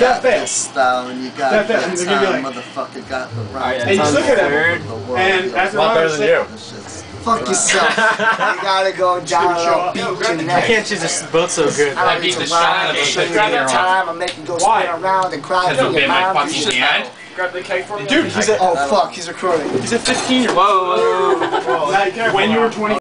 got this style and you got that time, motherfucker got the right. And you look at that, and after a lot better than you. Fuck yourself. You gotta go down and beat your neck. I can't choose this both so good. I beat the shot. Grab the time. I'm making go spin around and cry for your mom. Grab the cake for me. Dude, he's a oh fuck, he's recording. He's a 15-year-old. Whoa. When you were 20.